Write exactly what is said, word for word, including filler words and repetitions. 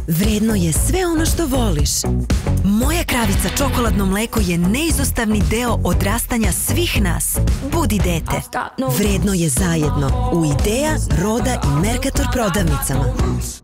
Vredno je sve ono što voliš. Moja kravica čokoladno mleko je neizostavni deo odrastanja svih nas. Budi dete. Vredno je zajedno u Idea, Roda i Mercator prodavnicama.